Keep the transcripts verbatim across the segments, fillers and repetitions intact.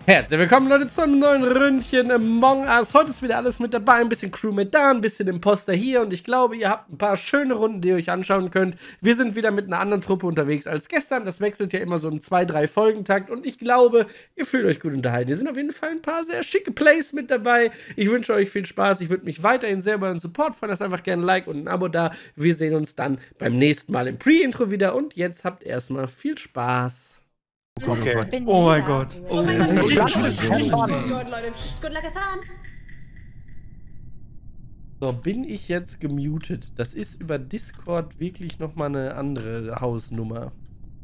Herzlich willkommen, Leute, zu einem neuen Ründchen Among Us. Heute ist wieder alles mit dabei, ein bisschen Crewmate da, ein bisschen Imposter hier und ich glaube, ihr habt ein paar schöne Runden, die ihr euch anschauen könnt. Wir sind wieder mit einer anderen Truppe unterwegs als gestern. Das wechselt ja immer so im zwei drei Folgentakt und ich glaube, ihr fühlt euch gut unterhalten. Hier sind auf jeden Fall ein paar sehr schicke Plays mit dabei. Ich wünsche euch viel Spaß. Ich würde mich weiterhin sehr über euren Support freuen. Lasst einfach gerne ein Like und ein Abo da. Wir sehen uns dann beim nächsten Mal im Pre-Intro wieder und jetzt habt erstmal viel Spaß. Okay. Oh mein Gott. Oh mein Gott. Gut, Gut, Leute. Gut Luck gefahren. So, bin ich jetzt gemutet? Das ist über Discord wirklich nochmal eine andere Hausnummer.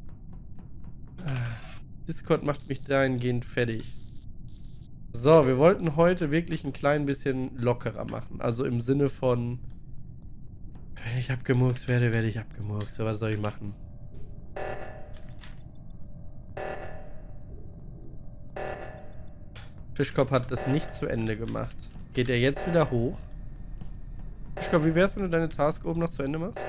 Discord macht mich dahingehend fertig. So, wir wollten heute wirklich ein klein bisschen lockerer machen. Also im Sinne von, wenn ich abgemurkt werde, werde ich abgemurkt. So, was soll ich machen? Fischkopf hat das nicht zu Ende gemacht. Geht er jetzt wieder hoch? Fischkopf, wie wär's, wenn du deine Task oben noch zu Ende machst?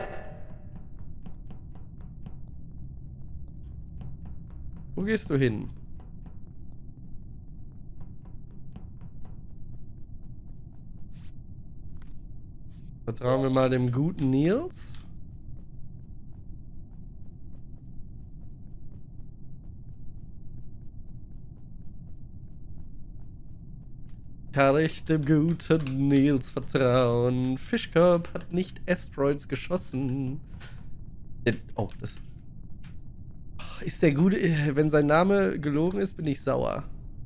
Wo gehst du hin? Vertrauen wir mal dem guten Nils. Kann ich dem guten Nils vertrauen? Fischkopf hat nicht Asteroids geschossen. Oh, das... Ist der gute... Wenn sein Name gelogen ist, bin ich sauer.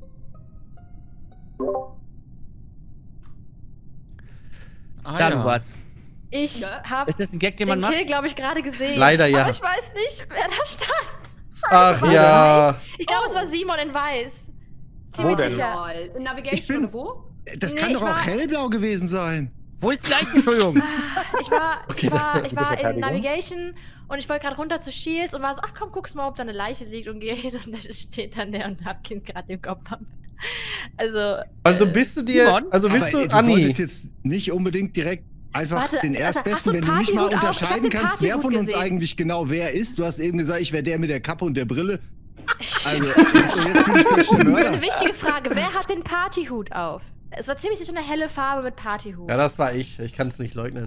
Ah, da, ja. Du warst. Ich habe Ist das ein Gag, den den man Kill, macht? glaube ich, gerade gesehen. Leider ja. Aber ich weiß nicht, wer da stand. Ach ja. Ich glaube, es war Simon in Weiß. Wo Ziemlich denn? sicher. In Navigation Ich bin- oder wo? Das Nee, kann ich doch auch war- hellblau gewesen sein. Wo ist die Leiche, Entschuldigung? Ich war, Okay, ich war, ich war in Verteidigung. Navigation und ich wollte gerade runter zu Shields und war so, ach komm, guck's mal, ob da eine Leiche liegt und gehe hin und da steht dann der und hab ihn gerade den Kopf ab. Also. Also bist du dir... Simon? Also Aber willst äh, du... du Anni. solltest jetzt nicht unbedingt direkt einfach Warte, den warte, Erstbesten, hast du wenn du nicht mal Partyhut auf? Ich hab unterscheiden den kannst, wer Partyhut von uns gesehen. eigentlich genau wer ist. Du hast eben gesagt, ich wäre der mit der Kappe und der Brille. Also, jetzt, jetzt bin ich plötzlich der Mörder. Eine wichtige Frage, wer hat den Partyhut auf? Es war ziemlich sicher eine helle Farbe mit Partyhut. Ja, das war ich. Ich kann es nicht leugnen.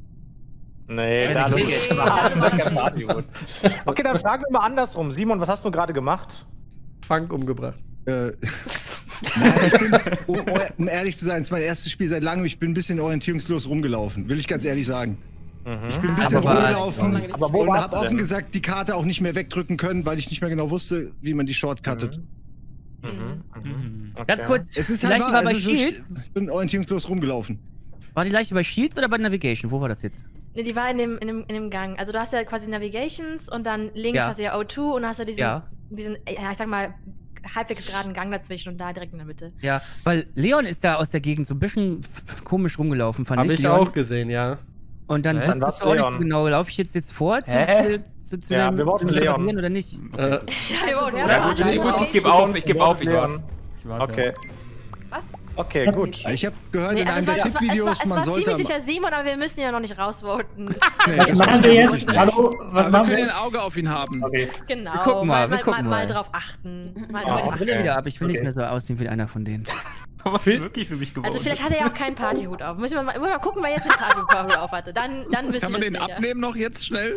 Nee, da Okay. ist kein Partyhut. Okay, dann fragen wir mal andersrum. Simon, was hast du gerade gemacht? Funk umgebracht. Äh, Nein, ich bin, um, um ehrlich zu sein, es ist mein erstes Spiel seit langem. Ich bin ein bisschen orientierungslos rumgelaufen, will ich ganz ehrlich sagen. Ich bin ein bisschen Aber- rumgelaufen Aber wo und warst habe du offen denn? gesagt die Karte auch nicht mehr wegdrücken können, weil ich nicht mehr genau wusste, wie man die shortcuttet. Mhm. Mhm. Okay. Ganz kurz, Es ist die halt Leiche wahr, war bei es ist wirklich, Shield? ich bin orientierungslos rumgelaufen. War die Leiche bei Shields oder bei Navigation? Wo war das jetzt? Nee, die war in dem, in, dem, in dem Gang. Also du hast ja quasi Navigations und dann links Ja. hast du ja O zwei und dann hast du diesen, Ja. diesen, ja, ich sag mal, halbwegs geraden Gang dazwischen und da direkt in der Mitte. Ja, weil Leon ist da aus der Gegend so ein bisschen f- komisch rumgelaufen, fand Habe ich. ich Leon. auch gesehen, ja. Und dann Hä? wusstest Was, du auch nicht Leon? genau, laufe ich jetzt jetzt vor zu, Hä? zu, zu Ja, dem, wir wollten zu dem Leon. Reparieren oder nicht? Äh, Ja, Ja, ja, gut, ja, gut, Ich gebe auf, ich gebe auf, ich Leon. war's. Ich war's, Okay, Was? okay, gut. Ich habe gehört Nee, in also einem es war, der es war, es war, Tippvideos, es man war sollte... ziemlich sicher Simon, aber wir müssen ihn ja noch nicht rausvoten. Nee, Was das machen weiß wir ich jetzt? nicht. Hallo, was Aber wir machen können wir? ein Auge auf ihn haben. Okay. Genau, Wir gucken mal, mal, wir mal, gucken mal, mal mal. drauf achten. Mal Ah, drauf Ich achten. will ja wieder ab, ich will nicht Okay. mehr so aussehen wie einer von denen. Was wirklich für mich geworden Also vielleicht hat er ja auch keinen Partyhut auf. Müssen wir mal, mal gucken, wer jetzt den Partyhut auf hatte. Dann, dann wissen Kann man wir den sicher. abnehmen noch jetzt schnell?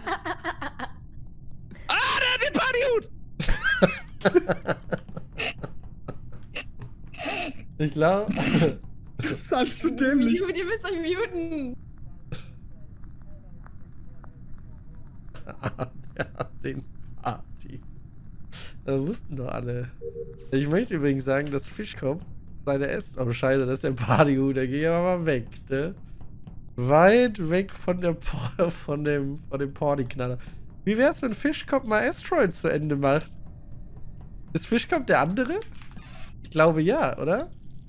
Ah, der hat den Partyhut! ich glaube... Das ist alles zu dämlich. Mute, ihr müsst euch muten. Der hat den Party. Das wussten doch alle. Ich möchte übrigens sagen, dass Fischkopf seine Essen... Oh, scheiße, das ist der Partyhut. Der geht aber mal weg, ne? Weit weg von der Por- von dem, von dem Partyknaller. Wie wär's, wenn Fischkopf mal Asteroids zu Ende macht? Ist Fischkopf der andere? Ich glaube ja, oder?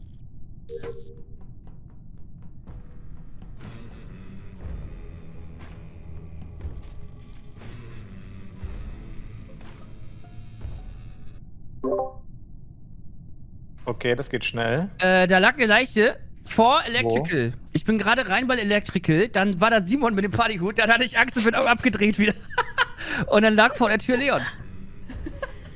Okay, das geht schnell. Äh, da lag eine Leiche vor Electrical. Ich bin gerade rein bei Electrical, dann war da Simon mit dem Partyhut, dann hatte ich Angst und bin auch abgedreht wieder. Und dann lag vor der Tür Leon.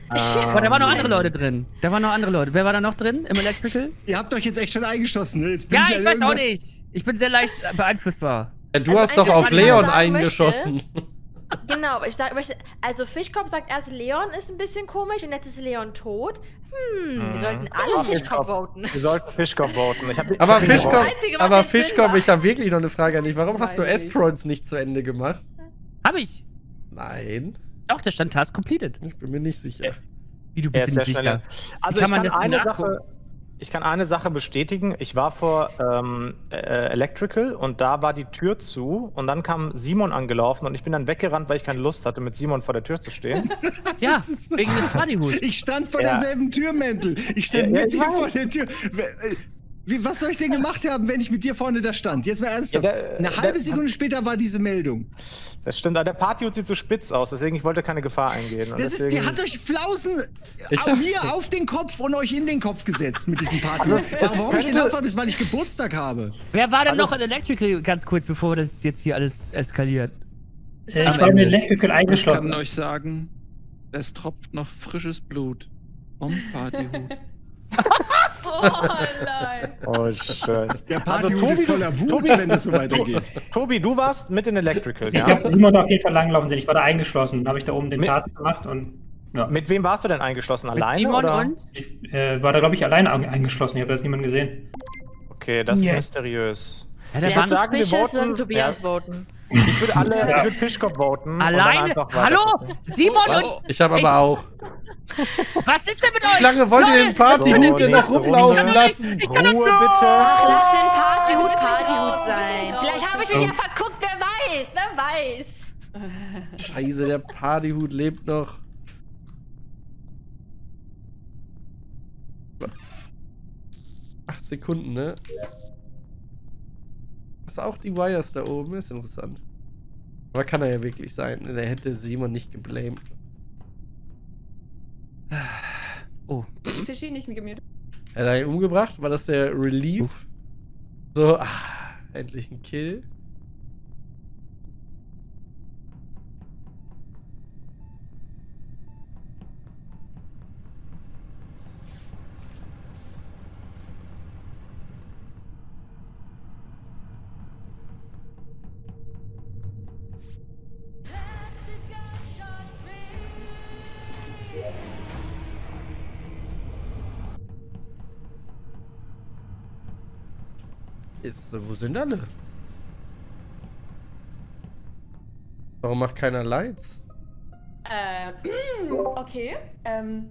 Aber da waren noch andere Leute drin. Da waren noch andere Leute. Wer war da noch drin im Electrical? Ihr habt euch jetzt echt schon eingeschossen, ne? Jetzt bin Ja, ich ich an weiß auch irgendwas- nicht. Ich bin sehr leicht beeinflussbar. Ja, du Also hast doch eigentlich, auf was ich mal Leon sagen eingeschossen. Genau, ich sag, möchte, also Fischkopf sagt erst, Leon ist ein bisschen komisch und jetzt ist Leon tot. Hm, wir Mhm. sollten Ah, alle Fischkopf. Fischkopf voten. Wir sollten Fischkopf voten. Ich hab, ich Aber hab den Fischkopf, gewonnen. Einzige, was aber jetzt Sinn Fischkopf, macht. ich habe wirklich noch eine Frage an dich. Warum hast du Weiß ich. Asteroids nicht zu Ende gemacht? Hab ich. Nein, Doch, da stand Task completed. ich bin mir nicht sicher. Wie, du Er bist ist dir sehr nicht schnell. sicher? Also Wie ich kann man kann, das eine nachgucken? Sache, ich kann eine Sache bestätigen. Ich war vor ähm, äh, Electrical und da war die Tür zu und dann kam Simon angelaufen und ich bin dann weggerannt, weil ich keine Lust hatte, mit Simon vor der Tür zu stehen. Ja, wegen des Partyhuts. Ich stand vor Ja. derselben Tür, Mäntel. Ich stand Ja, mit ja, ich dir weiß. vor der Tür. Wie, wie, was soll ich denn gemacht haben, wenn ich mit dir vorne da stand? Jetzt mal ernsthaft. Ja, der- Eine der- halbe Sekunde später war diese Meldung. Das stimmt, aber der Partyhut sieht so spitz aus, deswegen ich wollte keine Gefahr eingehen. Und Das ist, deswegen, der hat euch Flausen Ich auch mir auf den Kopf und euch in den Kopf gesetzt mit diesem Party. Warum ich den Kopf habe, ist, weil ich Geburtstag habe. Wer war denn Alles- noch in Electrical, ganz kurz, bevor das jetzt hier alles eskaliert? Äh, Am ich war in Ende. Electrical Ich kann eingeschlossen. euch sagen, es tropft noch frisches Blut vom Partyhut. Oh nein. Oh, schön. Der Also, Partyhut Tobi, ist voller Wut, Tobi- wenn das so weitergeht. Tobi, du warst mit in Electrical, Ich ja? habe Simon da auf jeden Fall langgelaufen sind. Ich war da eingeschlossen. Dann habe ich da oben den Mit- Task gemacht und ja. Mit wem warst du denn eingeschlossen? Mit Alleine Simon oder? und? Ich äh, war da, glaube ich, alleine ein- eingeschlossen. Ich habe das niemand gesehen. Okay, das Yes. ist mysteriös. Ja, Der der war sagen, wir Suspicious voten- und Tobias ja. voten. Ich würde alle, Ja. ich würde Fischkopf voten. und dann alleine? einfach Hallo? weitergucken. Simon Was? und. Ich habe aber auch. Was ist denn mit Wie euch? lange wollt ihr den Partyhut So, denn noch nächste rumlaufen Runde. lassen? Ruhe bitte. Ach, lass den Partyhut Du bist nicht Partyhut raus, du bist sein. nicht raus. Vielleicht habe ich mich ja verguckt, wer weiß, wer weiß. Scheiße, der Partyhut lebt noch. Acht Sekunden, ne? Was auch die Wires da oben ist interessant. Aber kann er ja wirklich sein. Der hätte Simon nicht geblamed. Oh. Fischi nicht gemutet. Hat er ihn umgebracht? War das der Relief? So, ah, endlich ein Kill. Ist, wo sind alle? Warum macht keiner Lights? Äh, okay. Ähm.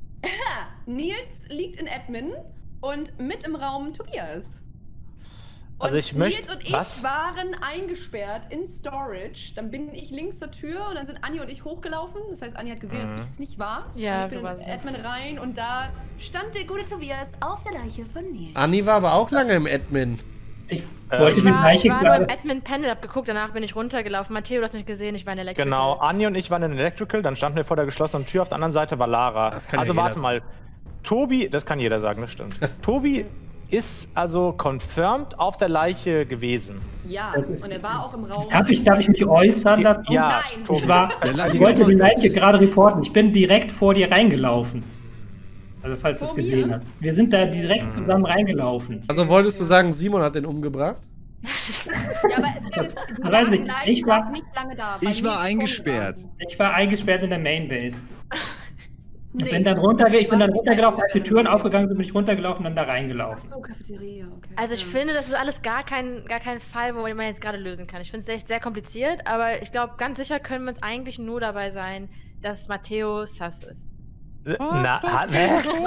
Nils liegt in Admin und mit im Raum Tobias. Und Also ich möchte- Nils und ich was? waren eingesperrt in Storage. Dann bin ich links zur Tür und dann sind Anni und ich hochgelaufen. Das heißt, Anni hat gesehen, Mhm. dass ich es nicht war. Ja, und ich bin du in warst Admin rein und da stand der gute Tobias auf der Leiche von Nils. Anni war aber auch lange im Admin. Ich Äh, wollte Ich die war, Leiche ich war nur im gerade. Admin-Panel, hab geguckt, danach bin ich runtergelaufen. Matteo, du hast mich gesehen, ich war in Electrical. Genau, Anni und ich waren in Electrical, dann standen wir vor der geschlossenen Tür, auf der anderen Seite war Lara. Das kann ja also jeder warte sagen. mal, Tobi, das kann jeder sagen, das stimmt. Tobi ist also confirmed auf der Leiche gewesen. Ja, Das ist- und er war auch im Raum. Darf ich, darf ich mich äußern dazu? Ja, Nein. Tobi. Ich war, Ja, lass ich ihn wollte doch die mal- Leiche gerade reporten. Ich bin direkt vor dir reingelaufen. Also falls du es Vor gesehen mir? hast. Wir sind da direkt zusammen reingelaufen. Also wolltest du sagen, Simon hat den umgebracht? Ja, aber es ist, du Weiß warst nicht, gleich ich war- noch nicht lange da. weil Ich war Nils eingesperrt. vorgegangen. Ich war eingesperrt in der Mainbase. Ich Nee. bin dann, runterge ich bin dann Du warst runtergelaufen, als die eingesperrt. Türen aufgegangen sind, bin ich runtergelaufen und dann da reingelaufen. Oh, Cafeteria, okay. Also ich Ja. finde, das ist alles gar kein, gar kein Fall, wo man jetzt gerade lösen kann. Ich finde es echt sehr kompliziert, aber ich glaube, ganz sicher können wir uns eigentlich nur dabei sein, dass Matteo Sass ist. Na, ha, ne?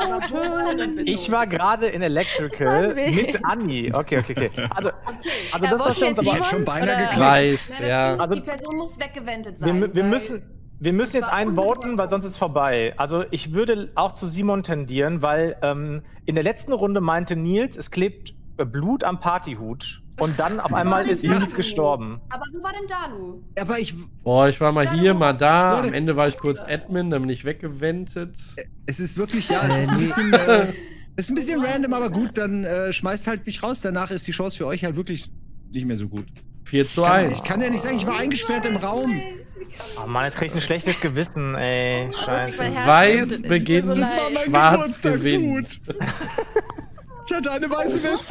Ich war gerade in Electrical Das war wild. mit Anni. Okay, okay, okay. Also, Okay. also Ja, das, wo was wir uns steht Ich aber... hätte schon beinahe Oder- geklickt. Weiß, Na, ja. das- Die Person muss weggewendet Wir, sein. mü- wir, weil- müssen, wir müssen jetzt war einen unbekannt. voten, weil sonst ist es vorbei. Also ich würde auch zu Simon tendieren, weil ähm, in der letzten Runde meinte Nils, es klebt äh, Blut am Partyhut. Und dann auf einmal ist Ja. Nils gestorben. Aber wo war denn Dalu? Aber ich, Boah, ich war mal hier, mal da. Am Leute. Ende war ich kurz Admin, dann bin ich weggewendet. es ist wirklich, ja, es ist ein bisschen, äh, es ist ein bisschen random, aber gut, dann äh, schmeißt halt mich raus. Danach ist die Chance für euch halt wirklich nicht mehr so gut. vier zu Kann, eins. ich kann ja nicht sagen, ich war eingesperrt im Raum. Oh Mann, jetzt krieg ich ein schlechtes Gewissen, ey. Scheiße. Mein Herz Weiß blutet. beginnt, Tut mir Das war leid. mein schwarz Geburtstagshut. gewinnt. Ich hatte eine weiße Weste.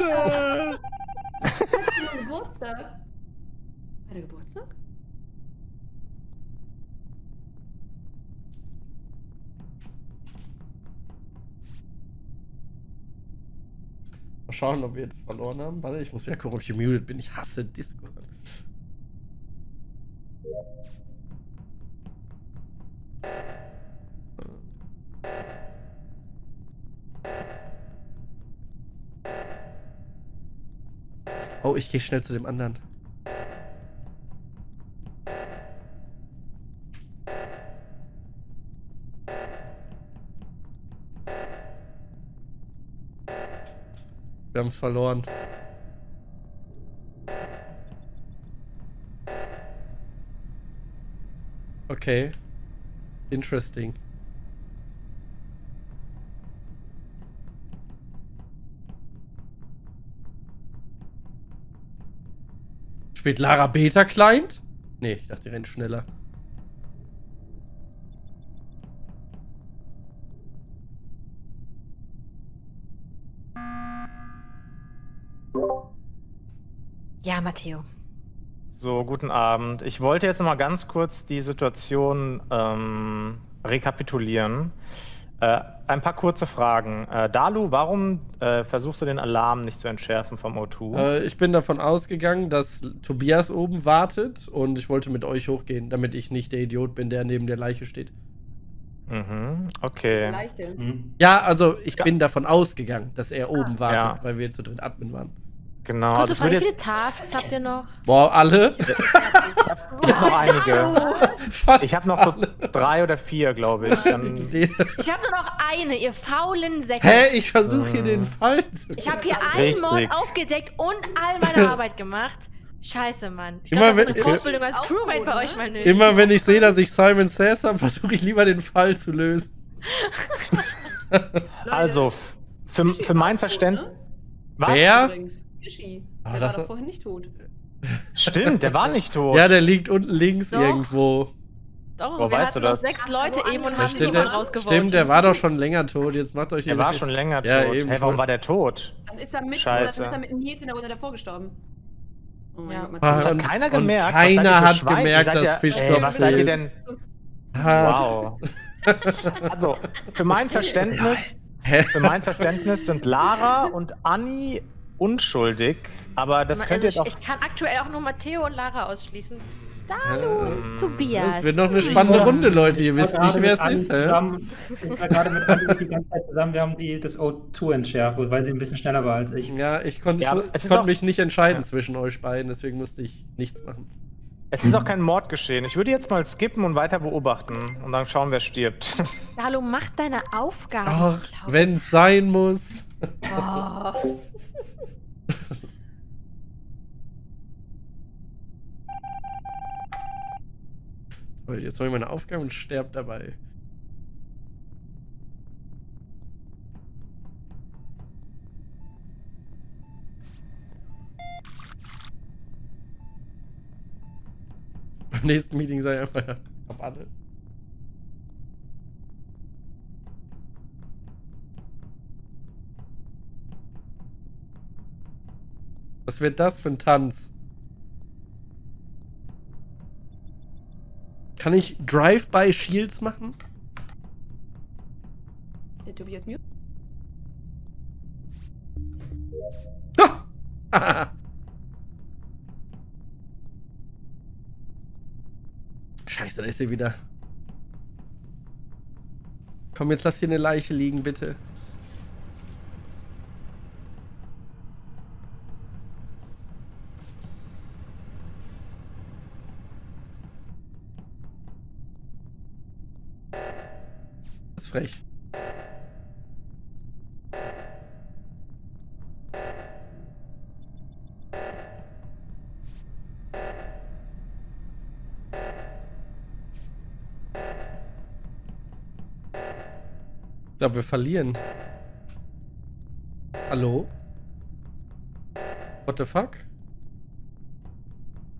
Geburtstag. War der Geburtstag? Mal schauen, ob wir jetzt verloren haben. Warte, ich muss wieder gucken, ob ich gemutet bin. Ich hasse Discord. Oh, ich gehe schnell zu dem anderen. Wir haben es verloren. Okay. Interesting. Spielt Lara Beta Client? Nee, ich dachte, die rennt schneller. Ja, Matteo. So, guten Abend. Ich wollte jetzt noch mal ganz kurz die Situation ähm, rekapitulieren. Äh, ein paar kurze Fragen. Äh, Dalu, warum äh, versuchst du den Alarm nicht zu entschärfen vom O zwei? Äh, ich bin davon ausgegangen, dass Tobias oben wartet und ich wollte mit euch hochgehen, damit ich nicht der Idiot bin, der neben der Leiche steht. Mhm, okay. Leiche. Hm. Ja, also ich Ja. bin davon ausgegangen, dass er oben wartet, Ja. weil wir zu dritt Admin waren. Genau. Kurze Das Frage, würde wie jetzt viele Tasks habt ihr noch? Boah, alle? ich hab noch einige. Fast Ich habe noch so alle. drei oder vier, glaube ich. Dann, Die- Ich habe nur noch eine, ihr faulen Säcke. Hä? Ich versuche hier den Fall zu. Ich habe hier Richtig. einen Mod aufgedeckt und all meine Arbeit gemacht. Scheiße, Mann. Ich Immer glaube, wenn- eine Fortbildung als Crewmate bei euch mal nötig. Immer wenn ich sehe, dass ich Simon Says habe, versuche ich lieber den Fall zu lösen. Leute, also, f- für, Fischi für ist mein auch Verständnis. tot, ne? Was? Wer? Übrigens. Fischi. Ah, Der das- war doch vorhin nicht tot. Stimmt, der war nicht tot. Ja, der liegt unten links Doch. irgendwo. Doch, Wo wir weißt hatten du noch das? sechs Leute Ach, eben und ja, haben stimmt, niemanden der, rausgevotet. stimmt, der war doch schon länger tot. Jetzt macht euch Der war schon länger tot. Ja, eben hey, warum schon. war der tot? Dann ist er mit, Scheiße. dann ist er mit Nils in der Runde davor gestorben. Oh mein Ja. Gott, Ah, Matthias. Das hat und- keiner und gemerkt. Was seid ihr keiner für hat Schweine? gemerkt, Ihr seid dass ja- Fischkopf ey, was seid ihr denn? Ah, Wow. Also, für mein Verständnis, Hä? für mein Verständnis sind Lara und Anni unschuldig, aber das Also könnte ich, jetzt auch. ich kann aktuell auch nur Matteo und Lara ausschließen. Dalu, Ähm, Tobias. Das wird noch eine Ich spannende war- Runde, Leute. Ihr Ich war wisst gerade nicht, wer mit es Andi ist, hä? zusammen- Ich war gerade mit Andi die ganze Zeit zusammen. Wir haben die, das O zwei entschärft, weil sie ein bisschen schneller war als ich. Ja, ich konnte Ja, ich es ist konnt auch- mich nicht entscheiden Ja. zwischen euch beiden, deswegen musste ich nichts machen. Es ist auch kein Mord geschehen. Ich würde jetzt mal skippen und weiter beobachten und dann schauen, wer stirbt. Dalu, mach deine Aufgabe. Ach, Ich glaub, wenn es sein muss. Oh. Toll, jetzt mache ich meine Aufgabe und sterbe dabei. Beim nächsten Meeting sei einfach, ja, hab alle. Was wird das für ein Tanz? Kann ich Drive-by-Shields machen? Der Tobias Mute. Ah! Scheiße, da ist sie wieder. Komm, jetzt lass hier eine Leiche liegen, bitte. Das ist frech. Ich glaube, wir verlieren. Hallo? What the fuck?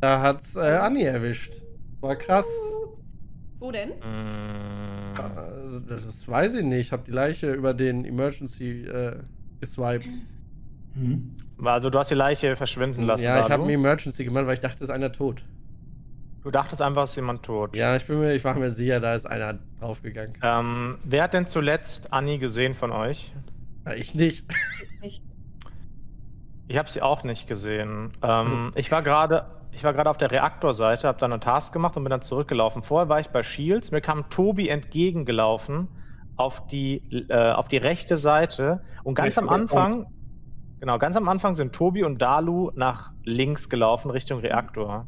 Da hat's äh, Anni erwischt. War krass. Wo denn? Mm. Also, das weiß ich nicht. Ich habe die Leiche über den Emergency äh, geswiped. Mhm. Also du hast die Leiche verschwinden lassen. Ja, ich Dalu. habe einen Emergency gemacht, weil ich dachte, es ist einer tot. Du dachtest einfach, es ist jemand tot. Ja, ich bin mir, ich war mir sicher, da ist einer draufgegangen. Ähm, wer hat denn zuletzt Anni gesehen von euch? Ja, ich nicht. Nicht. Ich habe sie auch nicht gesehen. Ähm, ich war gerade ich war gerade auf der Reaktorseite, habe dann einen Task gemacht und bin dann zurückgelaufen. Vorher war ich bei Shields, mir kam Tobi entgegengelaufen auf die, äh, auf die rechte Seite und ganz am Anfang, genau, ganz am Anfang sind Tobi und Dalu nach links gelaufen, Richtung Reaktor.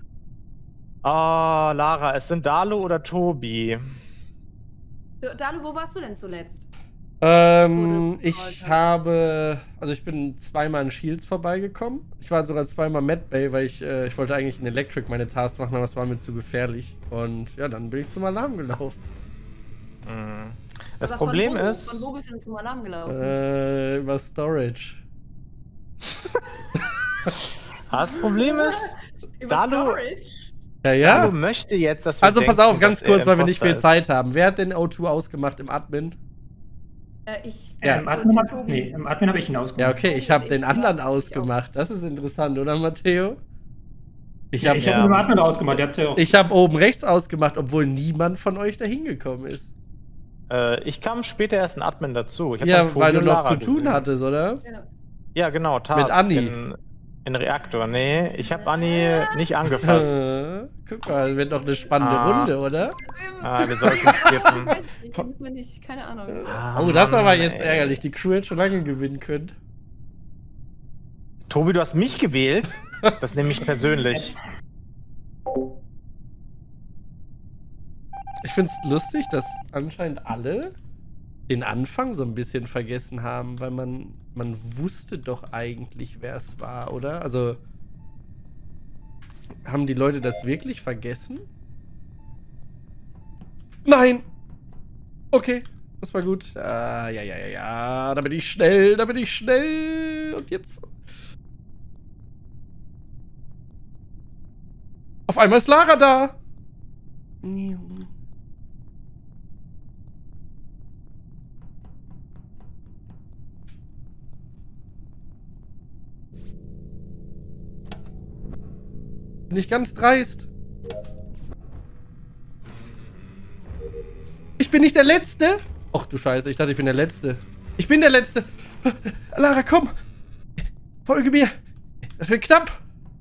Ah, Lara, es sind Dalu oder Tobi? Du, Dalu, wo warst du denn zuletzt? Ähm, Wurde- ich habe, also ich bin zweimal an Shields vorbeigekommen. Ich war sogar zweimal Mad Bay, weil ich, äh, ich wollte eigentlich in Electric meine Tasks machen, aber es war mir zu gefährlich. Und ja, dann bin ich zum Alarm gelaufen. Hm. Das Aber Problem von wo, ist, Von wo bist du denn zum Alarm gelaufen? Äh, über Storage. das Problem ist, Über Dalu- Storage? Ja, Dalu ja. möchte jetzt, dass wir Also pass denken, auf, ganz dass er kurz, weil wir nicht viel Imposter ist. Zeit haben. Wer hat den O zwei ausgemacht im Admin? Äh, ich. Ja. Äh, Im Admin habe nee, im Admin hab ich ihn ausgemacht. Ja, okay, ich habe Ich den auch. anderen Ich auch. ausgemacht. Das ist interessant, oder Matteo? Ich Ja, habe ich Ja. habe ihn im Admin ausgemacht. Ihr habt ja auch. ich hab oben rechts ausgemacht, obwohl niemand von euch da hingekommen ist. Äh, ich kam später erst in Admin dazu. Ich hab Ja, dann Tobi weil du und noch Lara zu tun gesehen. hattest, oder? Ja. Ja, genau, Task Mit Anni. In, in Reaktor. Nee, ich habe Anni nicht angefasst. Äh, guck mal, wird doch eine spannende Ah. Runde, oder? ah, wir sollten skippen. Weiß nicht, ich muss mir nicht, keine Ahnung. Ah, Oh, das ist Mann, aber jetzt ey. ärgerlich. Die Crew hätte schon lange gewinnen können. Tobi, du hast mich gewählt. Das nehme ich persönlich. Ich find's lustig, dass anscheinend alle den Anfang so ein bisschen vergessen haben, weil man, man wusste doch eigentlich, wer es war, oder? Also, haben die Leute das wirklich vergessen? Nein! Okay, das war gut. Ah, ja, ja, ja, ja, da bin ich schnell, da bin ich schnell. Und jetzt... Auf einmal ist Lara da! Bin ich ganz dreist. Ich bin nicht der Letzte. Ach du Scheiße, ich dachte, ich bin der Letzte. Ich bin der Letzte. Lara, komm. Folge mir. Das wird knapp.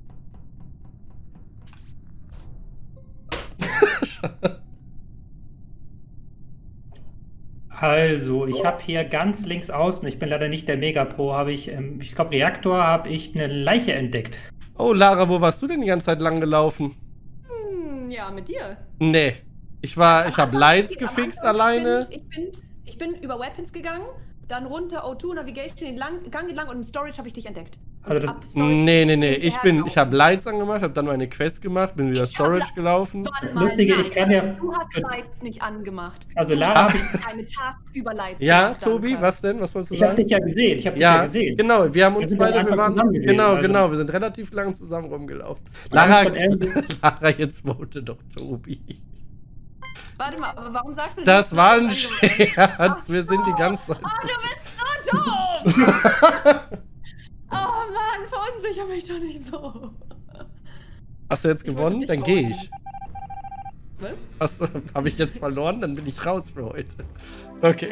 Also, ich habe hier ganz links außen, ich bin leider nicht der Mega Pro, habe ich, ähm, ich glaube, Reaktor, habe ich eine Leiche entdeckt. Oh, Lara, wo warst du denn die ganze Zeit lang gelaufen? Hm, ja, mit dir. Nee. Ich war, ich Am habe Anfang- Lights am gefixt Anfang, alleine. Ich bin, ich, bin, ich bin über Weapons gegangen, dann runter O zwei Navigation, den lang, Gang entlang und im Storage habe ich dich entdeckt. Und Also das- ab Storage Nee, nee, bin nee. ich Ich bin, ich habe hinterhergelaufen. Lights angemacht, habe dann meine Quest gemacht, bin wieder Ich hab Storage Li- gelaufen. Warte Das mal, Lustige, nein. ich kann ja- Du hast Lights nicht angemacht. Also, Du Lara hast hab ich- eine Task über Lights Ja, gemacht, Tobi, Danke. was denn? Was wolltest du Ich habe sagen? dich ja gesehen, ich habe dich ja Ja, gesehen. genau, wir haben Wir uns sind dann beide, wir einfach waren, zusammen gewesen, genau, also- genau, wir sind relativ lang zusammen rumgelaufen. Wir haben Lara, uns von Ende- Lara, jetzt vote doch Tobi. Warte mal, aber warum sagst du Das du war hast ein Lights angemacht? Scherz, wir sind die ganze Zeit Oh, so. du bist so doof! Oh Mann, verunsicher mich doch nicht so. Hast du jetzt Ich wollte gewonnen? dich Dann auch- gehe ich. Was? Hast du, habe ich jetzt verloren? Dann bin ich raus für heute. Okay.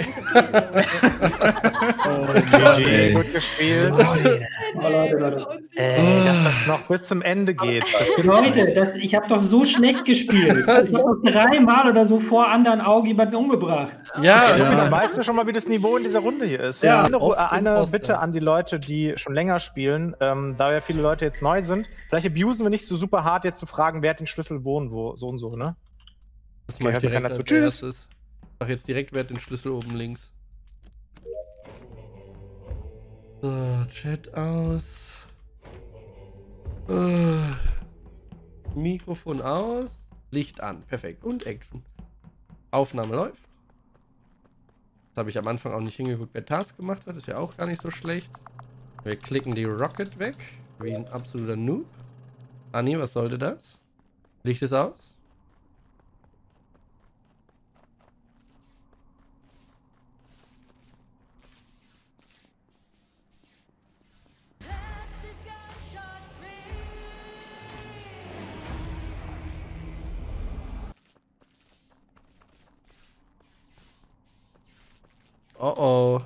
Oh G Mann, G, ey. gut gespielt. Oh, Leute, Leute. Ey, dass das noch bis zum Ende geht. Das Leute, das, ich habe doch so schlecht gespielt. Ich habe doch dreimal oder so vor anderen Augen jemanden umgebracht. Ja, Tobi, Ja. dann weißt du schon mal, wie das Niveau in dieser Runde hier ist. Ja, eine Ru- oft äh, eine Imposter. Bitte an die Leute, die schon länger spielen, ähm, da ja viele Leute jetzt neu sind. Vielleicht abusen wir nicht so super hart, jetzt zu fragen, wer hat den Schlüssel wo und wo, so und so, ne? Das Okay, mache ich hört mir direkt keiner als zu. Tschüss. erstes. Ich mach jetzt direkt, wer hat den Schlüssel oben links. So, Chat aus. Äh, Mikrofon aus. Licht an. Perfekt. Und Action. Aufnahme läuft. Das habe ich am Anfang auch nicht hingeguckt, wer Task gemacht hat. Ist ja auch gar nicht so schlecht. Wir klicken die Rocket weg. Wie ein absoluter Noob. Anni, was sollte das? Licht ist aus? Oh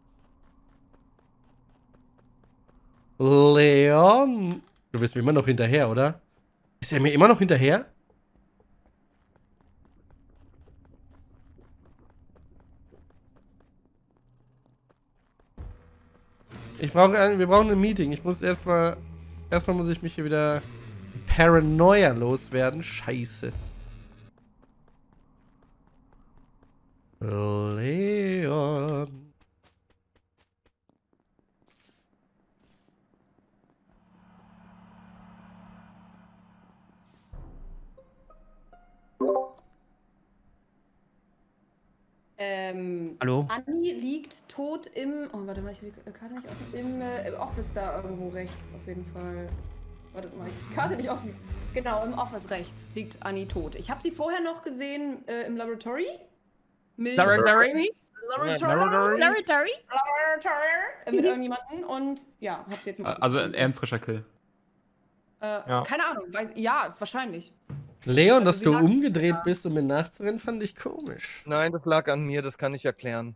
oh. Leon. Du bist mir immer noch hinterher, oder? Ist er mir immer noch hinterher? Ich brauche ein, wir brauchen ein Meeting. Ich muss erstmal. Erstmal muss ich mich hier wieder Paranoia loswerden. Scheiße. Leon. Ähm, Hallo? Anni liegt tot im. Oh, warte mal, ich will die Karte nicht offen. Im, äh, im Office da irgendwo rechts, auf jeden Fall. Warte mal, ich hab die Karte nicht offen. Genau, im Office rechts liegt Anni tot. Ich habe sie vorher noch gesehen äh, im Laboratory. Mit Laboratory? Laboratory? Laboratory? Laboratory? Äh, mit irgendjemandem und ja, hab sie jetzt mal. Also eher ein frischer Kill. Äh, Ja. Keine Ahnung, weiß, ja, wahrscheinlich. Leon, Also dass wie du lange- umgedreht bist, um mir nachzurennen, fand ich komisch. Nein, das lag an mir, das kann ich erklären.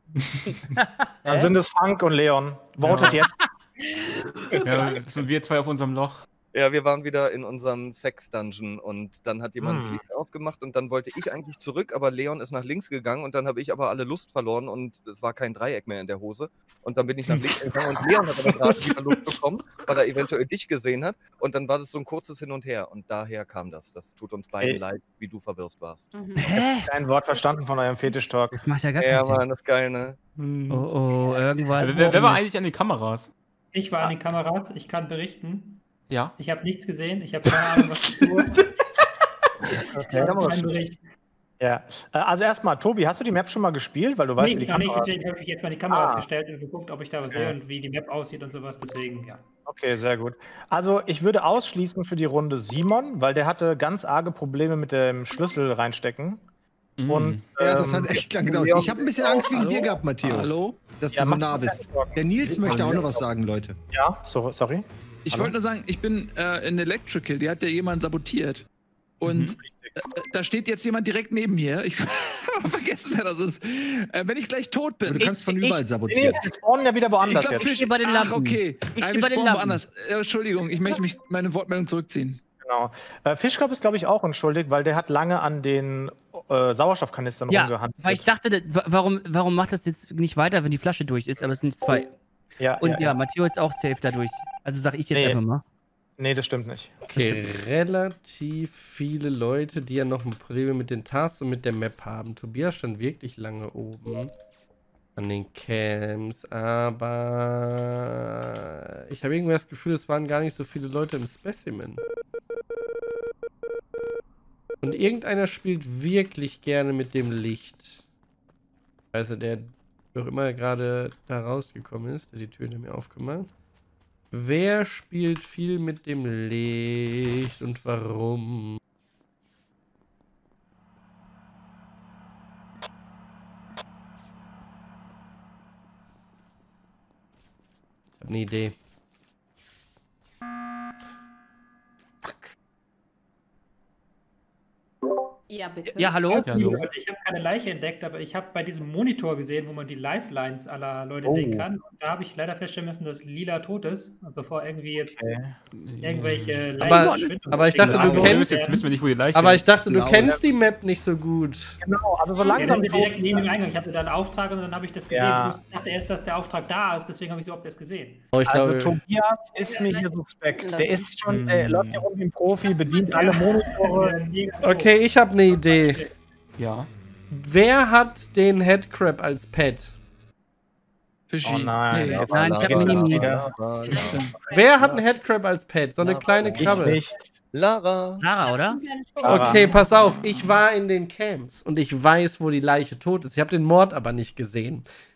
Dann sind es Frank und Leon. Votet jetzt. Ja, sind wir zwei auf unserem Loch. Ja, wir waren wieder in unserem Sex-Dungeon und dann hat jemand Hm. das Licht ausgemacht und dann wollte ich eigentlich zurück, aber Leon ist nach links gegangen und dann habe ich aber alle Lust verloren und es war kein Dreieck mehr in der Hose. Und dann bin ich nach links gegangen und Leon hat aber gerade wieder Lust bekommen, weil er eventuell dich gesehen hat. Und dann war das so ein kurzes Hin und Her und daher kam das. Das tut uns beiden Ey. leid, wie du verwirrt warst. Mhm. Hä? Kein Wort verstanden von eurem Fetisch-Talk. Das macht ja gar keinen Ja, Sinn. Mann, das ist geil, ne? Oh oh, irgendwas. Also, wer, wer war eigentlich an den Kameras? Ich war an den Kameras, ich kann berichten. Ja. Ich habe nichts gesehen, ich habe keine Ahnung, was ich tue. Okay. Das ist mein Bericht. Ja. Äh, Also erstmal, Tobi, hast du die Map schon mal gespielt? Weil du weißt, Nee, wie die noch nicht, Kamera... deswegen habe ich jetzt mal die Kameras Ah. gestellt und geguckt, ob ich da was Okay. sehe und wie die Map aussieht und sowas. Deswegen, ja. Okay, sehr gut. Also ich würde ausschließen für die Runde Simon, weil der hatte ganz arge Probleme mit dem Schlüssel reinstecken. Mhm. Und, Ja, das ähm, hat echt lang gedauert. Ich habe ein bisschen Angst wegen dir gehabt, Matteo. Hallo? Dass Ja, du so mach nah dir bist. keine Sorgen. Der Nils möchte auch noch was sagen, Leute. Ja, so, sorry. Ich Hallo? wollte nur sagen, ich bin äh, in Electrical, die hat ja jemand sabotiert. Und Mhm. äh, da steht jetzt jemand direkt neben mir. Ich habe vergessen, wer das ist. Äh, wenn ich gleich tot bin. Aber du kannst von ich- überall Nee, sabotieren. wir spawnen ja wieder Ich woanders glaube, jetzt. Fisch Über den Ach, Lampen. okay. Ich Äh, stehe wir bei den spawnen Lampen. woanders. Äh, Entschuldigung, ich möchte mich meine Wortmeldung zurückziehen. Genau. Äh, Fischkopf ist, glaube ich, auch unschuldig, weil der hat lange an den äh, Sauerstoffkanistern Ja, rumgehandelt. weil ich dachte, da- wa- warum, warum macht das jetzt nicht weiter, wenn die Flasche durch ist? Aber es sind zwei. ja, Und ja, ja, Matteo ist auch safe dadurch. Also sag ich jetzt Nee. einfach mal. Nee, das stimmt nicht. Okay, relativ viele Leute, die ja noch Probleme mit den Tasks und mit der Map haben. Tobias stand wirklich lange oben an den Camps, aber ich habe irgendwie das Gefühl, es waren gar nicht so viele Leute im Specimen. Und irgendeiner spielt wirklich gerne mit dem Licht. Also der doch immer gerade da rausgekommen ist, der die Tür hinter mir aufgemacht. Wer spielt viel mit dem Licht und warum? Ich habe eine Idee. Ja, bitte. Ja, hallo? Ja, hallo. Ich habe keine Leiche entdeckt, aber ich habe bei diesem Monitor gesehen, wo man die Lifelines aller Leute Oh. sehen kann. Und da habe ich leider feststellen müssen, dass Lila tot ist, bevor irgendwie jetzt irgendwelche Leichen Aber- verschwinden. aber ich dachte, Deswegen du sagen wir, kennst- Jetzt wissen wir nicht, wo die Leiche Aber ich ist. dachte, du Laut. kennst die Map nicht so gut. Genau, also so Ja, langsam. das ist direkt neben dem Eingang. Ich hatte da einen Auftrag und dann habe ich das gesehen. Ja. Ich wusste- dachte erst, dass der Auftrag da ist, deswegen habe ich es überhaupt erst gesehen. Oh, ich Also glaube, Tobias ist mir hier suspekt. Der ist schon, der Hm. läuft hier rum wie ein Profi, bedient alle Monitore. Okay. okay, ich habe eine Idee. Ja. Wer hat den Headcrab als Pet? Fischi. Oh nein, Nee. ja, Nein, ich habe Lara, Minimi. wieder. Lara, Wer hat einen Headcrab als Pet? So eine Ja, kleine Ich Krabbe. nicht. Lara. Clara, oder? Lara. Okay, pass auf. Ich war in den Camps und ich weiß, wo die Leiche tot ist. Ich habe den Mord aber nicht gesehen.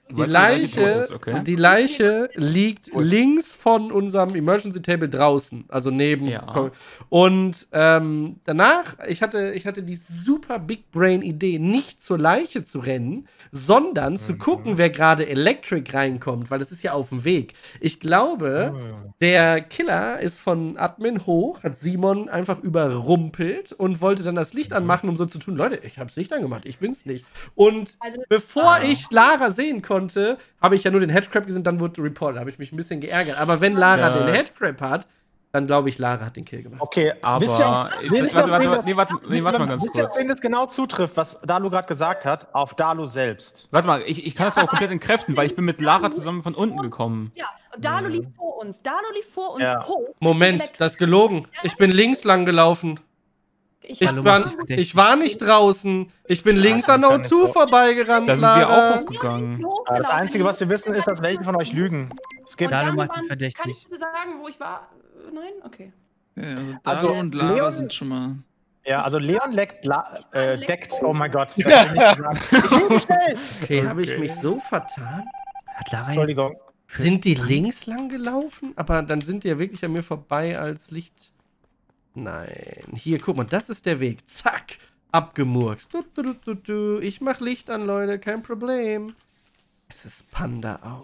Du Die weißt, wo tot Leiche, ist, okay. die Leiche liegt links von unserem Emergency Table draußen, also neben. Ja. Und ähm, danach, ich hatte, ich hatte die super Big Brain Idee, nicht zur Leiche zu rennen, sondern mhm. zu gucken, wer gerade Electric reinkommt, weil es ist ja auf dem Weg. Ich glaube, oh. der Killer ist von Admin hoch, hat Simon einfach überrumpelt und wollte dann das Licht anmachen, um so zu tun, Leute, ich hab's Licht angemacht, ich bin's nicht. Und also, bevor ah. ich Lara sehen konnte, habe ich ja nur den Headcrab gesehen, dann wurde reported. Da habe ich mich ein bisschen geärgert. Aber wenn Lara ja. den Headcrab hat, dann glaube ich, Lara hat den Kill gemacht. Okay, aber wisst ihr, warte, wisst ihr, warte, warte, nee, warte, nee, warte mal ganz wisst ihr, kurz. wenn das genau zutrifft, was Dalu gerade gesagt hat, auf Dalu selbst. Warte mal, ich, ich kann das ja auch komplett entkräften, weil ich bin mit Lara zusammen von unten gekommen. Ja, und Dalu lief vor uns. Dalu lief vor uns ja. hoch. Moment, das ist gelogen. Ich bin links lang gelaufen. Ich, ich, war, ich war nicht draußen. Ich bin ja, links an O zwei vorbeigerannt. Da sind wir auch hochgegangen. Das Einzige, was wir wissen, ist, dass welche von euch lügen. Es gibt Dalu macht ihn verdächtig. Kann ich sagen, wo ich war? Nein? Okay. Ja, also Dalu also, und Lara Leon, sind schon mal... Ja, also Leon leckt, La äh, deckt... Oh mein Gott. Das ja. nicht okay, habe ich mich so vertan? Hat Lara Entschuldigung. Sind die links lang gelaufen? Aber dann sind die ja wirklich an mir vorbei als Licht... Nein. Hier, guck mal, das ist der Weg. Zack. Abgemurkst. Du, du, du, du. Ich mach Licht an, Leute. Kein Problem. Es ist Panda auch.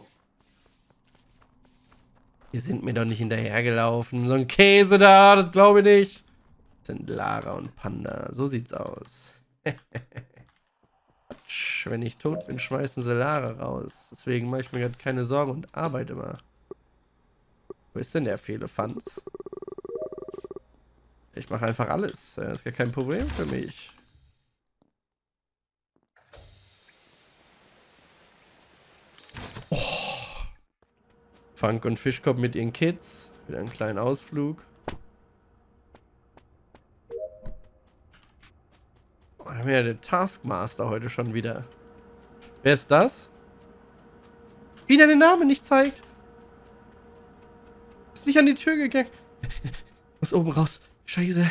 Die sind mir doch nicht hinterhergelaufen. So ein Käse da, das glaube ich nicht. Das sind Lara und Panda. So sieht's aus. Wenn ich tot bin, schmeißen sie Lara raus. Deswegen mache ich mir gerade keine Sorgen und arbeite immer. Wo ist denn der Fehlefanz? Ich mache einfach alles. Das ist gar kein Problem für mich. Oh. Funk und Fischkopf mit ihren Kids. Wieder einen kleinen Ausflug. Oh, wir haben ja den Taskmaster heute schon wieder. Wer ist das? Wie der den Namen nicht zeigt. Ist nicht an die Tür gegangen. Muss oben raus. Scheiße.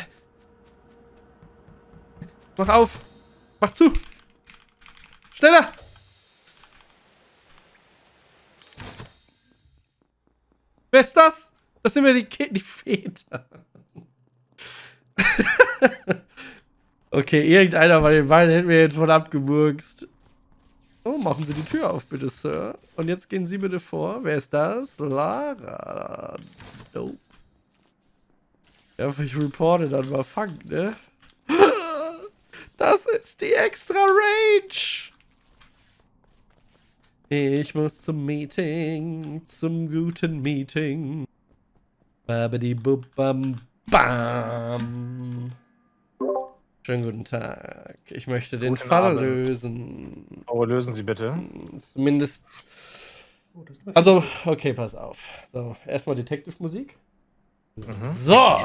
Mach auf. Mach zu. Schneller. Wer ist das? Das sind wir die, Ki die Väter. Okay, irgendeiner bei den beiden hätten wir jetzt von abgemurkst. Oh, machen Sie die Tür auf, bitte, Sir. Und jetzt gehen Sie bitte vor. Wer ist das? Lara. Dope. Ja, ich reporte dann mal Funk, ne? Das ist die extra Range. Ich muss zum Meeting, zum guten Meeting. Babidi bub bam bam. Schönen guten Tag. Ich möchte den guten Fall Abend. lösen. Oh, lösen Sie bitte. Zumindest. Also, okay, pass auf. So, erstmal Detective-Musik. Mhm. So!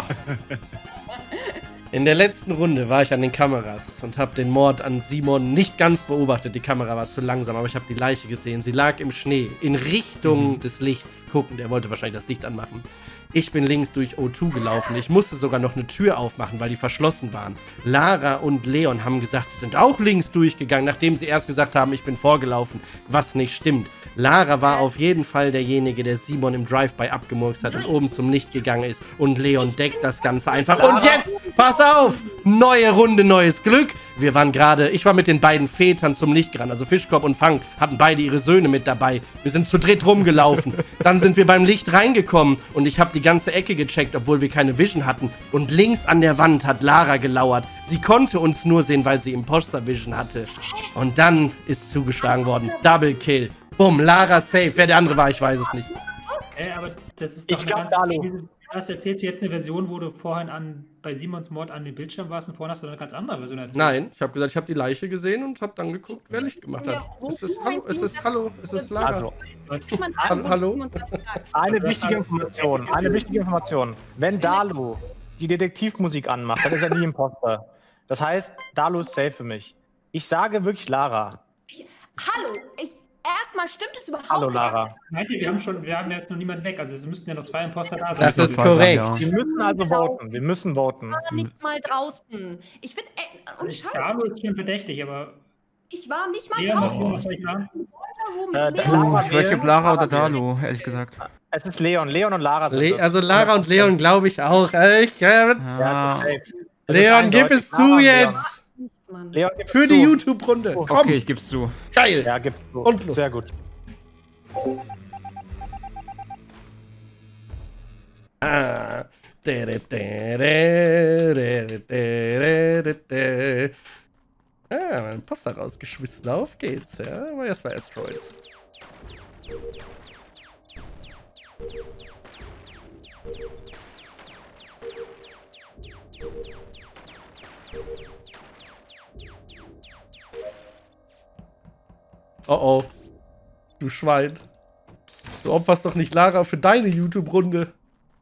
In der letzten Runde war ich an den Kameras und habe den Mord an Simon nicht ganz beobachtet. Die Kamera war zu langsam, aber ich habe die Leiche gesehen. Sie lag im Schnee, in Richtung mhm. des Lichts guckend. Er wollte wahrscheinlich das Licht anmachen. Ich bin links durch O zwei gelaufen. Ich musste sogar noch eine Tür aufmachen, weil die verschlossen waren. Lara und Leon haben gesagt, sie sind auch links durchgegangen, nachdem sie erst gesagt haben, ich bin vorgelaufen, was nicht stimmt. Lara war auf jeden Fall derjenige, der Simon im Drive-By abgemurkst hat und oben zum Licht gegangen ist. Und Leon deckt das Ganze einfach. Und jetzt, pass auf, neue Runde, neues Glück. Wir waren gerade, ich war mit den beiden Vätern zum Licht gerannt. Also Fischkopf und Fang hatten beide ihre Söhne mit dabei. Wir sind zu dritt rumgelaufen. Dann sind wir beim Licht reingekommen und ich habe die ganze Ecke gecheckt, obwohl wir keine Vision hatten. Und links an der Wand hat Lara gelauert. Sie konnte uns nur sehen, weil sie Imposter Vision hatte. Und dann ist zugeschlagen worden. Double Kill. Bumm, Lara safe. Wer der andere war, ich weiß es nicht. Okay, aber das ist doch ich eine glaub, ganz... Das erzählst du jetzt eine Version, wo du vorhin an, bei Simons Mord an dem Bildschirm warst und vorhin hast du eine ganz andere Version erzählt. Nein, ich habe gesagt, ich habe die Leiche gesehen und habe dann geguckt, wer Licht gemacht hat. Ja, ist es Hallo? Ist es Hallo? Ist es Lara? Also, Hallo? Hallo? Eine wichtige Information, eine wichtige Information. Wenn Dalu die Detektivmusik anmacht, dann ist er nie Imposter. Das heißt, Dalu ist safe für mich. Ich sage wirklich Lara. Ich, hallo, ich... Erstmal stimmt es überhaupt Hallo Lara. Meint ihr, wir haben schon, wir haben jetzt noch niemanden weg, also es müssten ja noch zwei Imposter da sein. Das ist korrekt. Ja. Wir müssen also voten, wir müssen voten. Ich war nicht mal draußen. Ich finde, und Dalu ist schon verdächtig, aber... Ich war nicht mal Leon, draußen. was soll ich machen? wo mit Äh, Leon? Uh, ich weiß nicht, ob Lara oder Lara Dalu, ehrlich gesagt. Es ist Leon. Leon und Lara sind Le es. also Lara und Leon glaube ich auch. Äh, Ich, äh, Ja, Ah, es ist safe. Es ist Leon, gib eindeutig. es Lara zu und Leon. jetzt. Mann. Leon, gib es Für zu. die YouTube-Runde. Komm, okay, ich geb's zu. geil. Ja, gib es zu. Und los. Sehr gut. Ah. Dere, dere, dere, dere, dere. Ah, mein Poster rausgeschmissen. Auf geht's. Ja, aber erstmal Asteroids. Oh oh. Du Schwein. Du opferst doch nicht Lara für deine YouTube-Runde.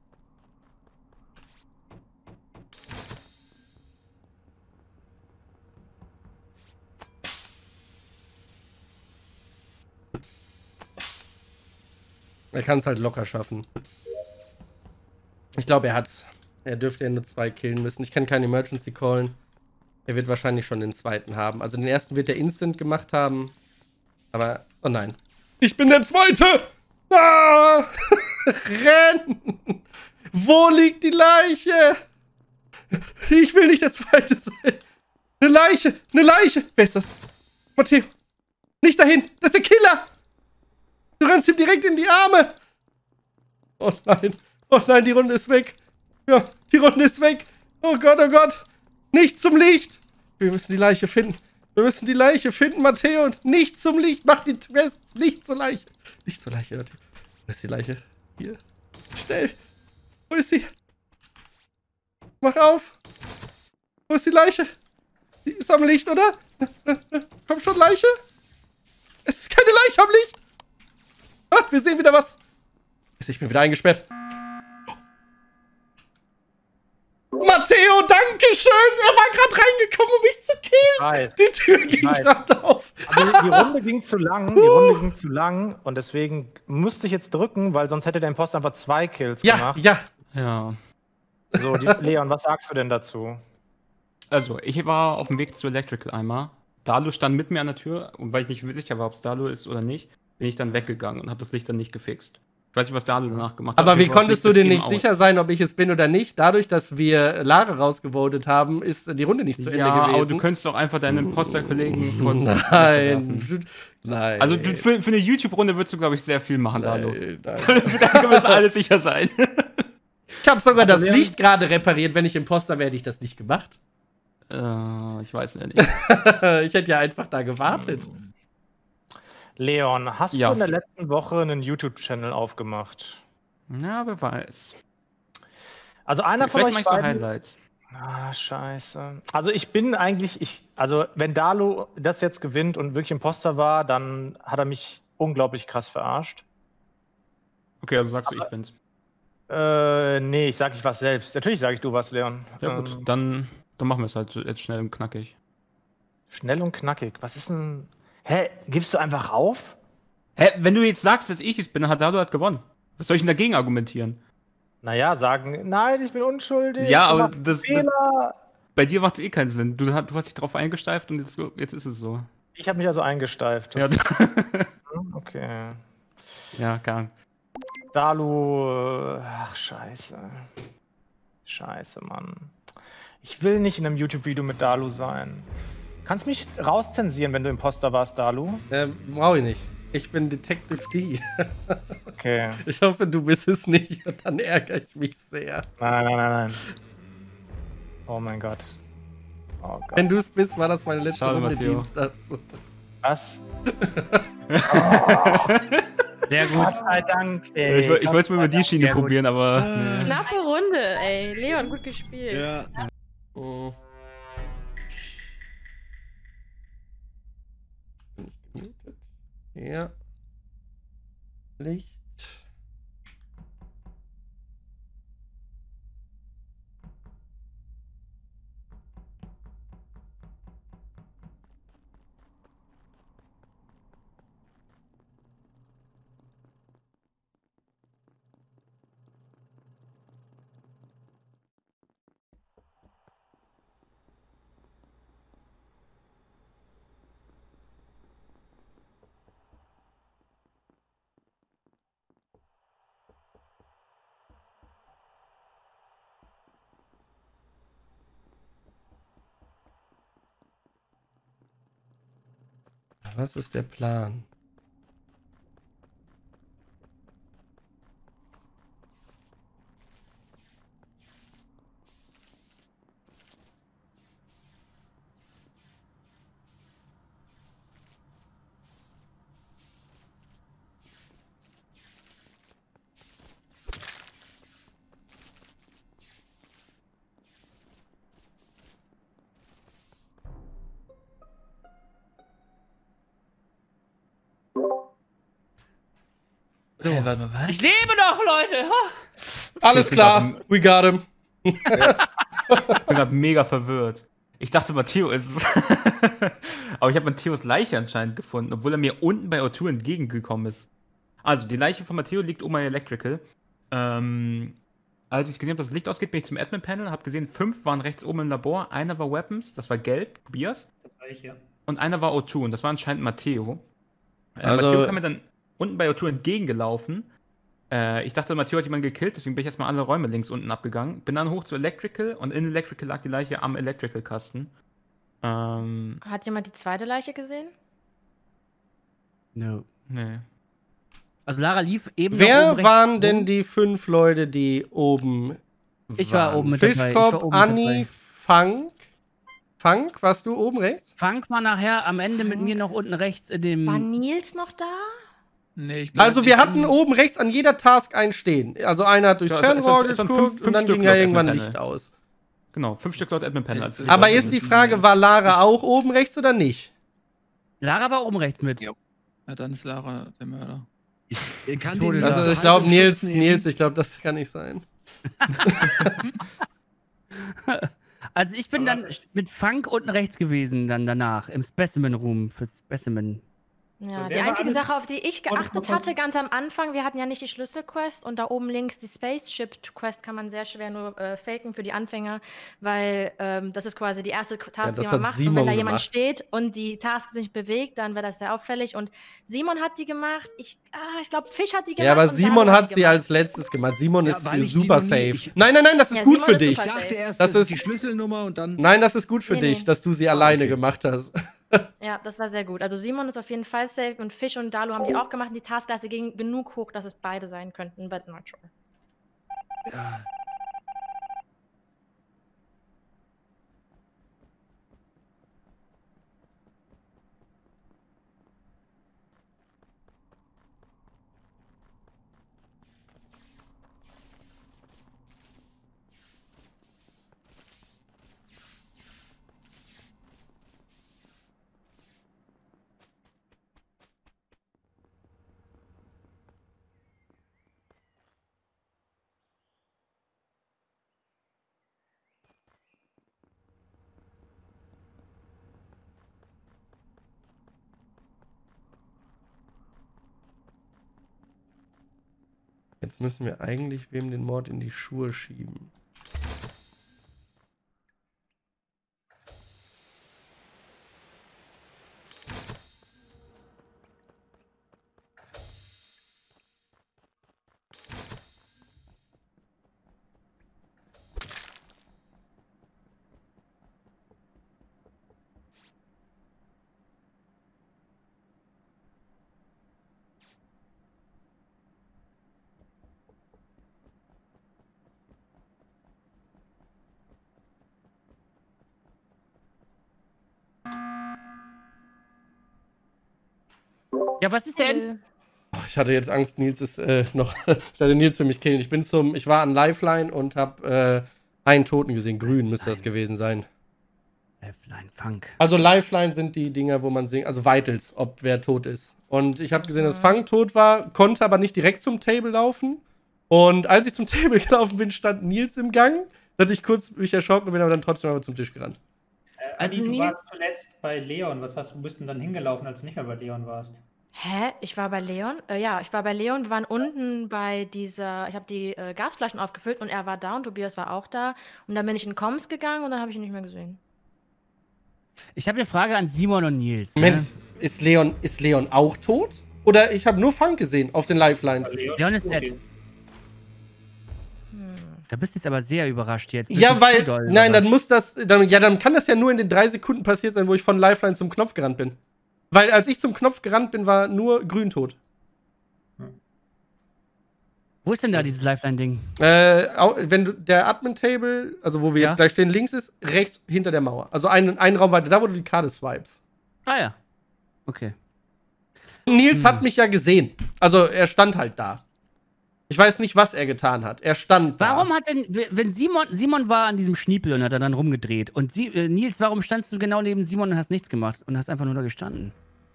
Er kann es halt locker schaffen. Ich glaube, er hat's. Er dürfte ja nur zwei killen müssen. Ich kann keine Emergency callen. Er wird wahrscheinlich schon den zweiten haben. Also den ersten wird er instant gemacht haben. Aber, oh nein. Ich bin der Zweite! Ah! Renn! Wo liegt die Leiche? Ich will nicht der Zweite sein. Eine Leiche! Eine Leiche! Wer ist das? Matteo! Nicht dahin! Das ist der Killer! Du rennst ihm direkt in die Arme! Oh nein! Oh nein, die Runde ist weg! Ja, die Runde ist weg! Oh Gott, oh Gott! Nicht zum Licht! Wir müssen die Leiche finden! Wir müssen die Leiche finden, Matteo! Und nicht zum Licht! Mach die Quests nicht zur Leiche! Nicht zur Leiche, Matteo! Wo ist die Leiche? Hier! Schnell! Wo ist sie? Mach auf! Wo ist die Leiche? Die ist am Licht, oder? Komm schon, Leiche! Es ist keine Leiche am Licht! Ah, wir sehen wieder was. Ich bin wieder eingesperrt. Matteo, danke schön. Er war gerade reingekommen, um mich zu killen. Weiß. Die Tür ging Weiß. gerade auf. Aber die, die Runde ging zu lang. Die Runde ging zu lang. Und deswegen musste ich jetzt drücken, weil sonst hätte der Imposter einfach zwei Kills Ja, gemacht. ja. Ja. So, die, Leon, was sagst du denn dazu? Also, ich war auf dem Weg zu Electrical einmal. Dalu stand mit mir an der Tür und weil ich nicht sicher war, ob es Dalu ist oder nicht, bin ich dann weggegangen und habe das Licht dann nicht gefixt. Ich weiß nicht, was Dalu danach gemacht hat. Aber wie Auf jeden Fall konntest das du Licht dir ist nicht eben sicher sein, ob ich es bin oder nicht? Dadurch, dass wir Lara rausgevotet haben, ist die Runde nicht zu ja, Ende gewesen. aber du könntest doch einfach deinen Imposter-Kollegen vor Nein. Nein. Also du, für, für eine YouTube-Runde würdest du, glaube ich, sehr viel machen, Dalu. Nein, nein. Da können wir uns alle sicher sein. Ich habe sogar Aber das Leon- Licht gerade repariert. Wenn ich Imposter wäre, hätte ich das nicht gemacht. Äh, ich weiß ja nicht. Ich hätte ja einfach da gewartet. Leon, hast Ja. du in der letzten Woche einen YouTube-Channel aufgemacht? Na, wer weiß. Also einer von Vielleicht euch machst du beiden... Highlights. Ah, scheiße. Also ich bin eigentlich, ich, also wenn Dalu das jetzt gewinnt und wirklich Imposter war, dann hat er mich unglaublich krass verarscht. Okay, also sagst du, ich bin's. Äh, nee, ich sag ich was selbst. Natürlich sage ich du was, Leon. Ja gut, Ähm, dann, dann machen wir es halt jetzt schnell und knackig. Schnell und knackig. Was ist denn... Hä, gibst du einfach auf? Hä, wenn du jetzt sagst, dass ich es bin, dann hat Dalu hat gewonnen. Was soll ich denn dagegen argumentieren? Naja, sagen, nein, ich bin unschuldig. Ja, ich aber mach das- das- Fehler. Bei dir macht es eh keinen Sinn. Du, du hast dich drauf eingesteift und jetzt, jetzt ist es so. Ich habe mich also eingesteift. Ja, Das, Hm, okay. ja, gar nicht. Dalu, äh, ach scheiße. Scheiße, Mann. Ich will nicht in einem YouTube-Video mit Dalu sein. Kannst mich rauszensieren, wenn du Imposter warst, Dalu? Ähm, brauche ich nicht. Ich bin Detective D. Okay. Ich hoffe, du bist es nicht. Und dann ärgere ich mich sehr. Nein, nein, nein, nein. Oh mein Gott. Oh Gott. Wenn du es bist, war das meine letzte Schade, Runde Matteo. Dienstags. Was? Sehr gut. Gott sei Dank, ey. Ich, woll- ich wollte es mal über die Schiene Sehr gut. probieren, aber. Nee. Knappe Runde, ey. Leon, gut gespielt. Ja. Oh. Bin ich gemutet? Ja. Licht. Was ist der Plan? So, hey, warte mal, was? Ich lebe noch, Leute! Ha! Alles klar, we got him. Ich bin gerade mega verwirrt. Ich dachte, Matteo ist es. Aber ich habe Matteos Leiche anscheinend gefunden, obwohl er mir unten bei O zwei entgegengekommen ist. Also, die Leiche von Matteo liegt oben bei Electrical. Ähm, als ich gesehen habe, dass das Licht ausgeht, bin ich zum Admin-Panel, habe gesehen, fünf waren rechts oben im Labor. Einer war Weapons, das war gelb, Tobias. Das war ich, ja. Und einer war O zwei und das war anscheinend Matteo. Äh, Also- Matteo kam mir dann unten bei O zwei entgegengelaufen. Äh, ich dachte, Matteo hat jemanden gekillt, deswegen bin ich erstmal alle Räume links unten abgegangen. Bin dann hoch zu Electrical und in Electrical lag die Leiche am Electrical-Kasten. Ähm, Hat jemand die zweite Leiche gesehen? No. nee. Also Lara lief eben noch Wer oben rechts waren rum. denn die fünf Leute, die oben Ich war waren? oben mit dabei, ich war Fischkopf, oben mit Anni, dabei. Funk. Funk, warst du oben rechts? Frank war nachher am Ende mit mir noch unten rechts in dem... War Nils noch da? Nee, ich glaub, Also ich wir bin- hatten oben rechts an jeder Task einen stehen. Also einer hat durchs Ja, es- es Fernrohr waren- es waren geguckt fünf- und dann fünf ging Stück ja irgendwann laut Licht Admin-Panel. aus. Genau, fünf Stück laut Admin-Panel. als Ich- Aber weiß ist nicht, die was Frage, du war Lara meinst. auch oben rechts oder nicht? Lara war oben rechts mit. Ja. Ja, dann ist Lara der Mörder. Ich kann Tode den da. Also zur ich glaube Haltung Nils, schützen, Nils, ich glaube, das kann nicht sein. Also ich bin dann mit Funk unten rechts gewesen, dann danach, im Specimen Room für Specimen. Ja, So, die wer war einzige alle- Sache, auf die ich Warte, geachtet kurz- hatte, ganz am Anfang, wir hatten ja nicht die Schlüsselquest und da oben links die Spaceship-Quest kann man sehr schwer nur äh, faken für die Anfänger, weil ähm, das ist quasi die erste Task, das die man hat macht. Simon und wenn da jemand gemacht. steht und die Task sich nicht bewegt, dann wäre das sehr auffällig. Und Simon hat die gemacht. Ich, ah, ich glaube, Fisch hat die gemacht. Ja, aber und Simon Dalu hat sie gemacht. als letztes gemacht. Simon Ja, ist weil ich die super noch nie- safe. ich- Nein, nein, nein, das ist Ja, gut Simon für ist dich. Ich super dachte safe. erst, Das das, ist ist- die Schlüsselnummer und dann. Nein, das ist gut für Nee, dich, nee. dass du sie alleine okay. gemacht hast. Ja, das war sehr gut. Also Simon ist auf jeden Fall safe und Fisch und Dalu haben die auch gemacht. Die Taskleiste ging genug hoch, dass es beide sein könnten, but not sure. Ja. Jetzt müssen wir eigentlich wem den Mord in die Schuhe schieben. Ja, was ist denn? Äh, Oh, ich hatte jetzt Angst, Nils ist äh, noch. Ich hatte Nils für mich killen. Ich bin zum. Ich war an Lifeline und habe äh, einen Toten gesehen. Grün müsste das gewesen sein. Lifeline, Funk. Also Lifeline sind die Dinger, wo man singt, also Vitals, ob wer tot ist. Und ich habe gesehen, dass Funk tot war, konnte aber nicht direkt zum Table laufen. Und als ich zum Table gelaufen bin, stand Nils im Gang. Da hatte ich kurz mich erschrocken und bin aber dann trotzdem aber zum Tisch gerannt. Äh, Also Adi, du Nils- warst zuletzt bei Leon. Was hast du bist denn dann hingelaufen, als du nicht mehr bei Leon warst? Hä? Ich war bei Leon? Äh, ja, ich war bei Leon. Wir waren unten bei dieser. Ich habe die äh, Gasflaschen aufgefüllt und er war da und Tobias war auch da. Und dann bin ich in Comms gegangen und dann habe ich ihn nicht mehr gesehen. Ich habe eine Frage an Simon und Nils. Ne? Moment, ist Leon, ist Leon auch tot? Oder ich habe nur Funk gesehen auf den Lifelines. Leon ist nett. Hm. Da bist du jetzt aber sehr überrascht jetzt. Bist Ja, du weil, zu doll nein, dann überrascht. muss das, dann, ja, dann kann das ja nur in den drei Sekunden passiert sein, wo ich von Lifeline zum Knopf gerannt bin. Weil als ich zum Knopf gerannt bin, war nur grün tot. Wo ist denn da dieses Lifeline-Ding? Äh, wenn du, der Admin-Table, also wo wir Ja. jetzt gleich stehen, links ist, rechts hinter der Mauer. Also einen, einen Raum weiter, da wo du die Karte swipes. Ah ja. Okay. Nils Hm. hat mich ja gesehen. Also er stand halt da. Ich weiß nicht, was er getan hat. Er stand da. Warum hat denn, wenn Simon, Simon war an diesem Schniepel und hat er dann rumgedreht und Sie, äh, Nils, warum standst du genau neben Simon und hast nichts gemacht und hast einfach nur da gestanden?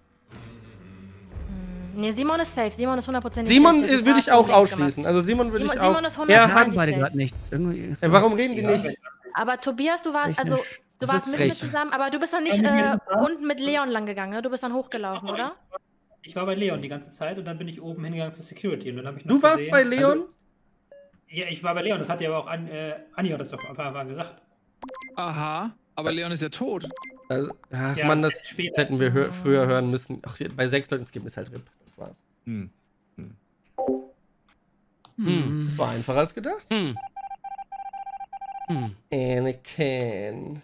Nee, Simon ist safe. Simon ist hundertprozentig Simon safe. äh, würde ich auch ausschließen. Also Simon würde Simon, ich auch. Simon ist er hundertprozentig hat, Haben beide safe. gerade nichts. Irgendwie ist äh, warum reden die nicht? Aber Tobias, du warst, also, Technisch. du Das warst ist mit mir frech. zusammen, aber du bist dann nicht äh, unten mit Leon lang gegangen, ne? Du bist dann hochgelaufen, oder? Ich war bei Leon die ganze Zeit und dann bin ich oben hingegangen zur Security. Und dann habe ich noch Du warst gesehen, bei Leon? Also, ja, ich war bei Leon, das hat ja aber auch an, äh, Anni hat das doch am Anfang gesagt. Aha, aber Leon ist ja tot. Also, ach Ja, Mann, das später. hätten wir hö früher hören müssen. Ach, bei sechs Leuten skippen ist halt R I P. Das war's. Hm. Hm. Das war einfacher als gedacht. Hm. Hm. Anakin.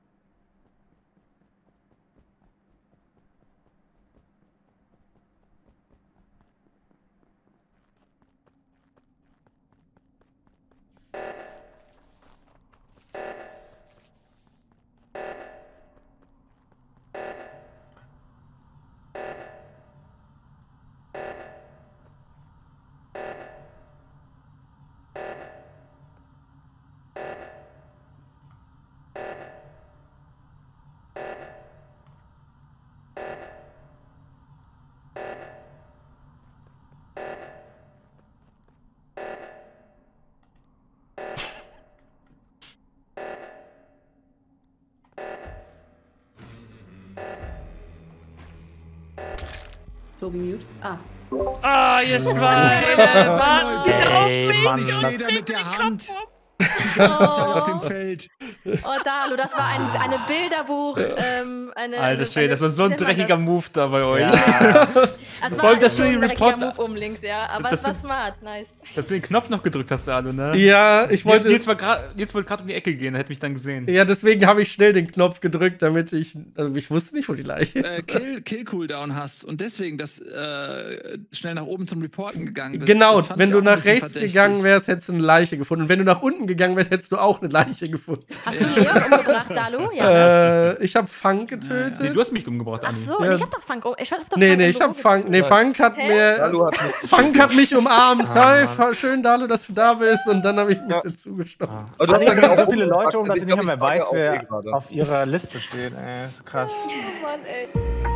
Tobi mute. Ah. Ah, ihr Schweine! Ja, Warten Leute. auf Ey, mich! Mann, Ich das- stehe da mit der Hand die ganze Zeit auf dem Feld. Oh, Dalu, das war ein eine Bilderbuch. Ähm, eine, Alter eine, Schwede, das war so ein wie nennt man dreckiger das? Move da bei euch. Ja. Also Wollt war das schon schon ein die dreckiger Report- Move um links, ja. Aber Das es war sind- smart, nice. Dass du den Knopf noch gedrückt hast, Alu, ne? Ja, ich wollte. Jetzt, war grad, jetzt wollte gerade um die Ecke gehen, er hätte mich dann gesehen. Ja, deswegen habe ich schnell den Knopf gedrückt, damit ich. Also ich wusste nicht, wo die Leiche ist. Äh, Kill, Kill Cooldown hast und deswegen das äh, schnell nach oben zum Reporten gegangen bist. Genau, Das fand wenn ich du auch ein nach bisschen rechts verdächtig. gegangen wärst, hättest du eine Leiche gefunden. Und wenn du nach unten gegangen wärst, hättest du auch eine Leiche gefunden. Hast du Leon umgebracht, Dalu? Ja. Ne? Äh, ich habe Funk getötet. Nee, du hast mich umgebracht, Ach Anni. so, Ja. ich hab doch Funk. Oh, ich hab doch Nee, Funk nee, im ich hab Büro Funk. Nee, Funk hat Hä? mir. Dalu hat mich- Funk hat mich umarmt. Ah, Hi, Mann. fa- schön, Dalu, dass du da bist. Und dann habe ich ein Ja. bisschen zugestimmt. Aber du hast Anni, ja genau so viele Leute, um umgefragt, dass ich ich nicht glaub, mehr ich weiß, frage auch eh wer gerade. auf ihrer Liste steht. Ey, ist krass. Oh Mann, ey.